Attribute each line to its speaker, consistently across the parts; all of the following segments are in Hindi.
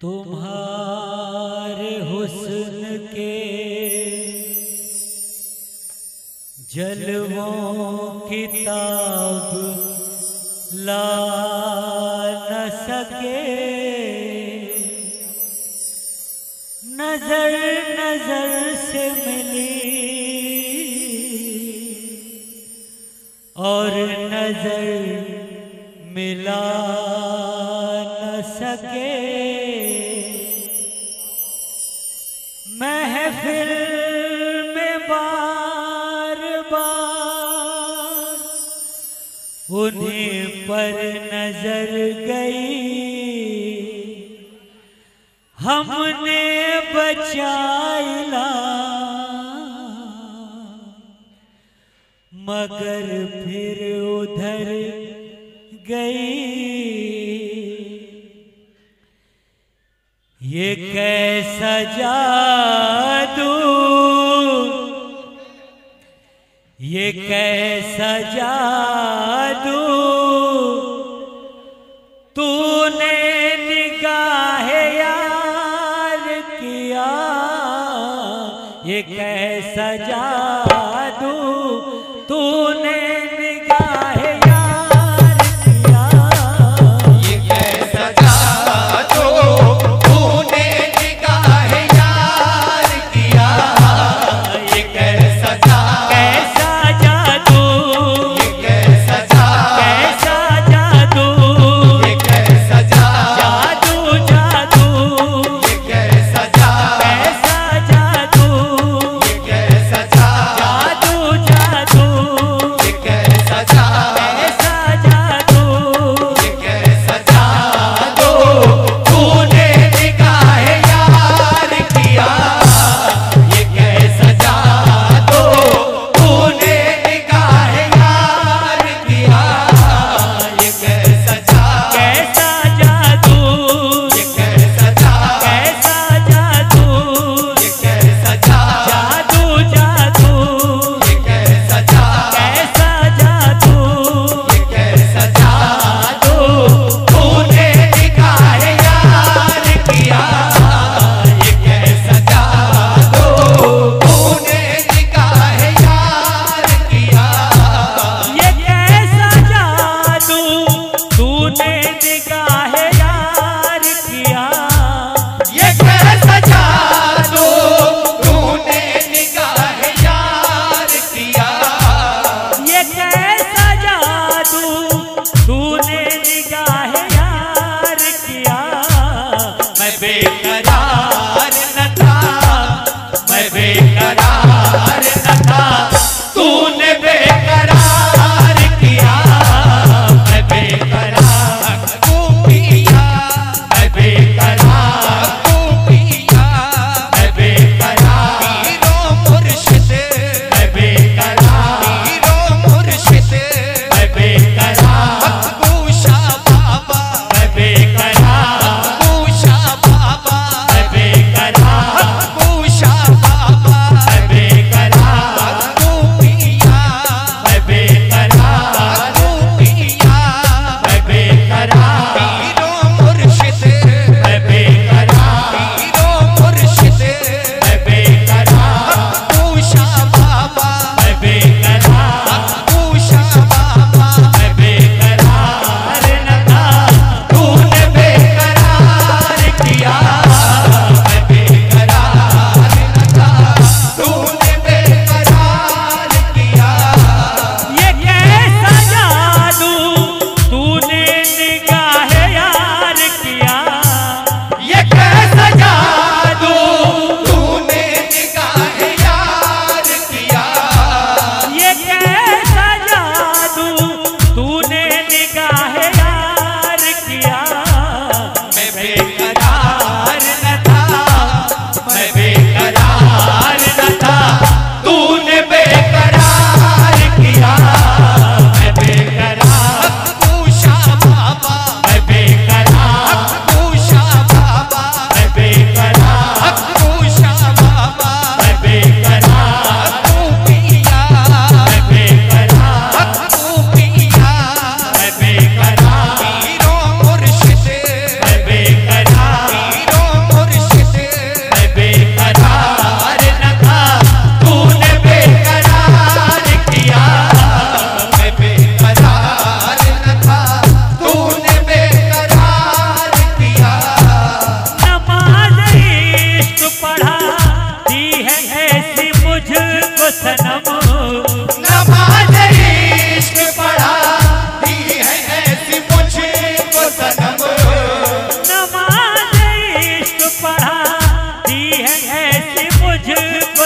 Speaker 1: तुम्हारे हुस्न के जलवों की ताब ला न सके, नजर नजर से मिली और नजर मिला न सके। महफिल में बार बार उन्हीं पर नजर गई, हमने बचाइला मगर फिर उधर गई। ये कैसा जादू, ये कैसा जादू तूने निगाहे यार किया, ये कैसा जादू तूने निगाहे यार किया,
Speaker 2: ये कैसा जादू तूने निगाहे यार किया, ये कैसा जादू,
Speaker 1: कैसा जादू,
Speaker 2: ये कैसा जादू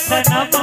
Speaker 1: सनम,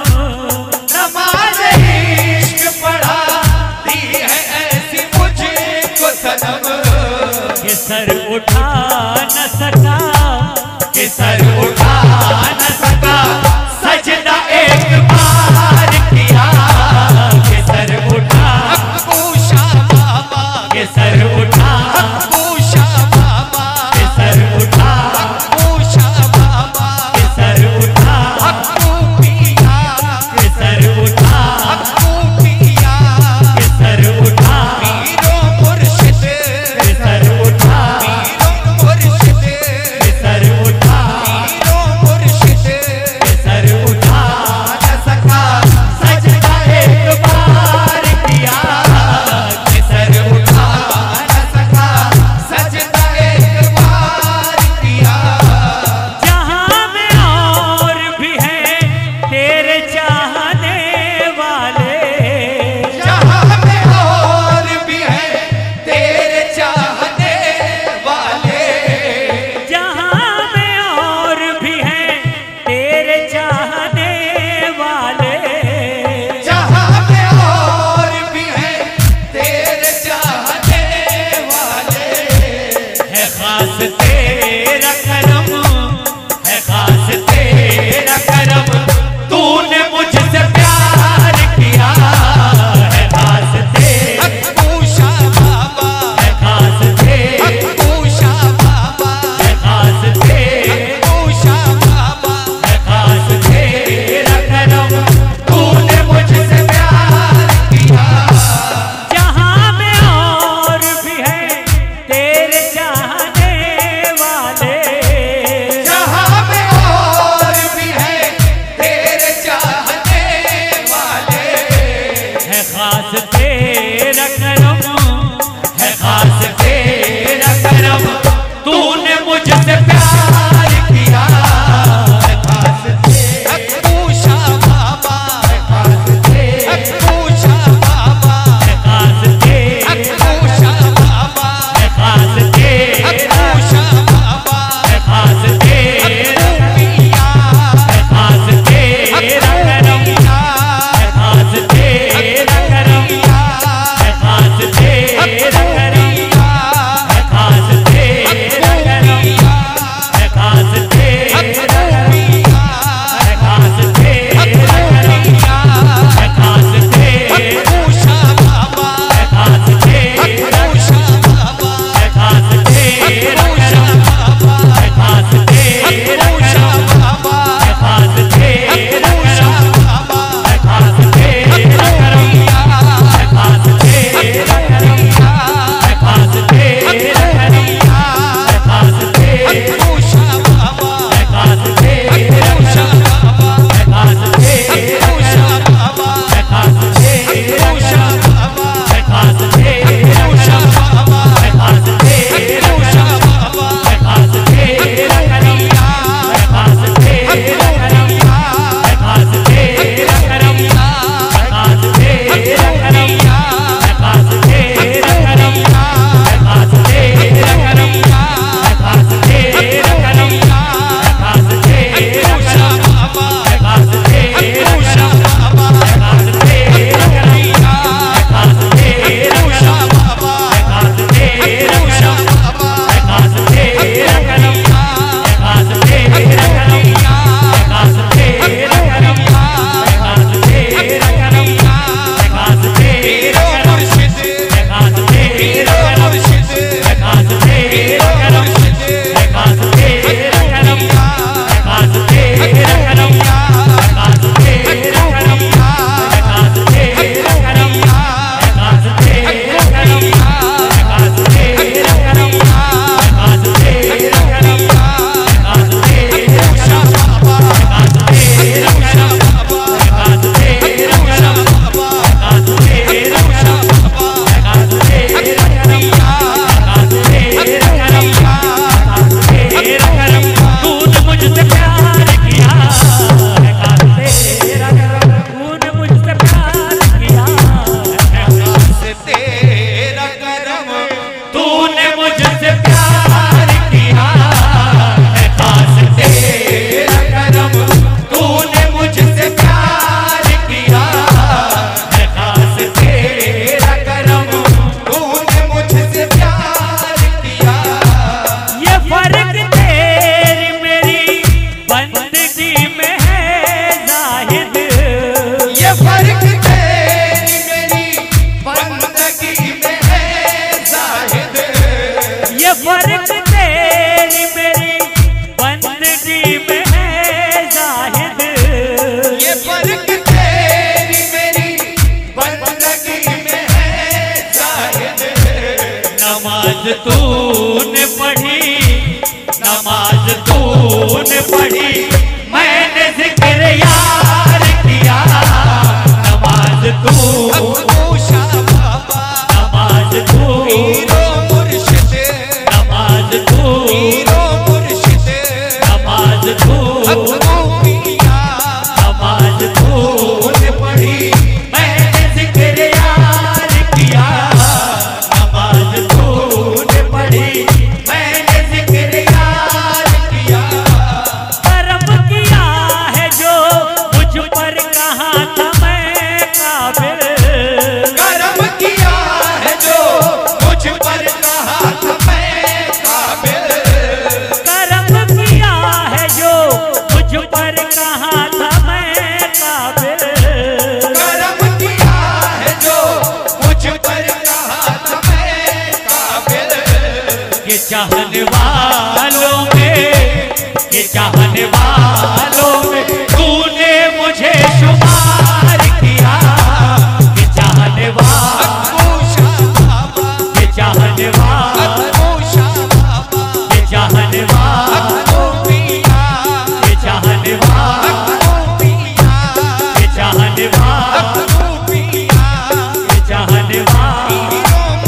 Speaker 2: नमाज इश्क पढ़ा दी है ऐसी मुझको सनम,
Speaker 1: कि सर उठा न सका,
Speaker 2: कि सर उठा न सका, सजदा एक बार किया, कि सर उठा पूछा बाबा, कि सर उठा पूछा बाबा, कि सर उठा पूछा बाबा, कि सर उठा पिया, कि सर उठा पिया, कि सर उठा पीरो मुर्शिद, कि सर उठा पीरो मुर्शिद, कि सर उठा पीरो मुर्शिद, कि सर उठा न सका, सजदा एक बार किया, कि सर उठा न सका, सजदा एक बार किया।
Speaker 1: जहां में और भी हैं तेरे चाहने वाले,
Speaker 2: जहां में और भी हैं तेरे चाहने वाले,
Speaker 1: जहां में और भी हैं तेरे चाहने वाले,
Speaker 2: जहां में और भी हैं तेरे चाहने वाले,
Speaker 1: है खास तेरा करम,
Speaker 2: है खास तेरा करम, तूने मुझसे प्यार किया, है खास तेरा पूछा बाबा, है खास तेरा पूछा बाबा, है खास तेरा पूछा बाबा, है खास तेरा करम, तूने मुझसे प्यार किया।
Speaker 1: जहां में और भी हैं तेरे चाहने वाले,
Speaker 2: जहां में और भी हैं तेरे चाहने वाले,
Speaker 1: है खास तेरा करम,
Speaker 2: है खास तेरा करम, तूने मुझसे प्यार किया, है खास तेरा पूछा बाबा, है खास तेरा पूछा बाबा,
Speaker 1: है खास तेरा
Speaker 2: पूछा बाबा,
Speaker 1: है खास तेरा
Speaker 2: पूछा बाबा,
Speaker 1: है खास तेरा
Speaker 2: पिया,
Speaker 1: है खास तेरा करम, है खास तेरा करम, है खास तेरा करम, है खास तेरा करम, है खास
Speaker 2: तूने पढ़ी, नमाज तूने पढ़ी, मैंने जिक्र यार किया। नमाज तू नमाज तू नमाज तू नमाज तू नमाज तूने पढ़ी, मैंने जिक्र यार किया। नमाज तूने पढ़ी, मैंने जिक्र यार किया।
Speaker 1: करम किया है जो मुझ पर कहा था मैं काबिल।
Speaker 2: करम किया है जो मुझ पर कहा था मैं काबिल।
Speaker 1: करम किया है जो मुझ पर कहा था मैं काबिल।
Speaker 2: करम किया है जो मुझ पर कहा था मैं काबिल।
Speaker 1: के चाहने वालों में, के चाहने वालों में
Speaker 2: तूने मुझे शुमार किया।
Speaker 1: के चाहने वालों, के चाहने वालों, के चाहने वालों, के चाहने वालों, के चाहने वालों, के चाहने वालों,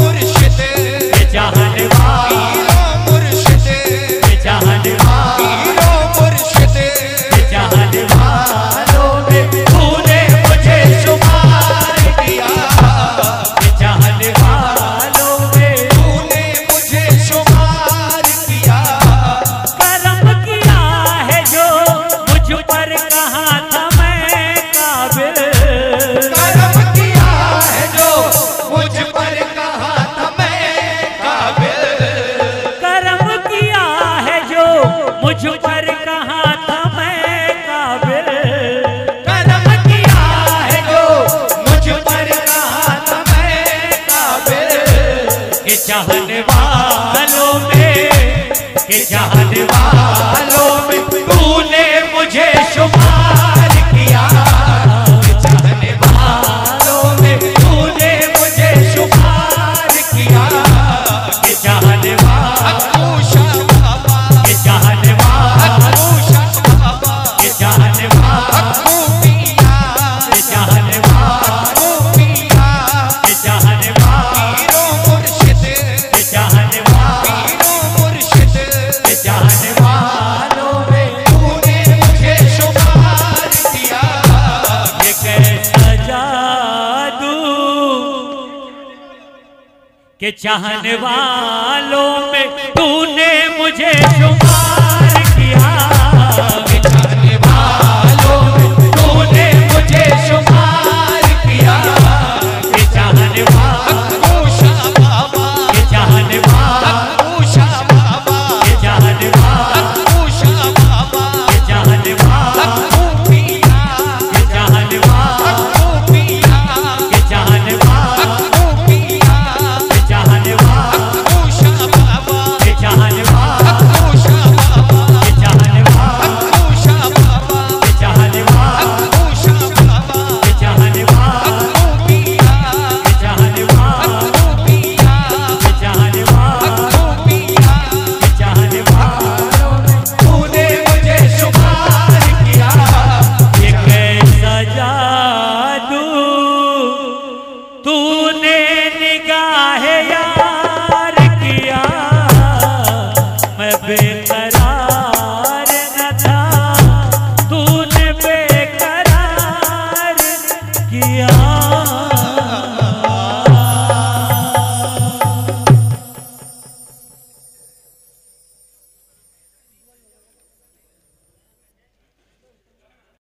Speaker 1: के चाहने वालों, के चाहने वालों, के चाहने वालों में
Speaker 2: तूने मुझे शुमार किया।
Speaker 1: के चाहने वालों में
Speaker 2: तूने मुझे शुमार किया।
Speaker 1: करम किया है जो मुझ पर कहा था मैं काबिल।
Speaker 2: करम किया है जो मुझ पर कहा था मैं काबिल।
Speaker 1: करम किया है जो मुझ पर कहा था मैं काबिल।
Speaker 2: करम किया है जो मुझ पर कहा था मैं काबिल।
Speaker 1: के चाहने वालों में, के चाहने वालों में
Speaker 2: तूने मुझे शुमार किया। चाहने वालों में तूने मुझे शुमार किया।
Speaker 1: के चाहने वालों, के चाहने वालों, के चाहने वालों, के चाहने वालों, के चाहने वालों, के चाहने वालों, के चाहने वालों में
Speaker 2: तूने मुझे शुमार किया।
Speaker 1: ये कैसा जादू के चाहने वालों में